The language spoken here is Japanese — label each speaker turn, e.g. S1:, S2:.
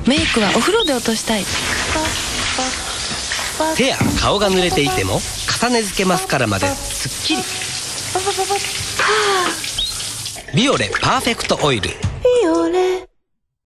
S1: メイクはお風呂で落としたい。
S2: 手や顔が濡れていても重ね付けマスカラまですっきり。ビオレパーフェクトオイル。
S1: ビオレ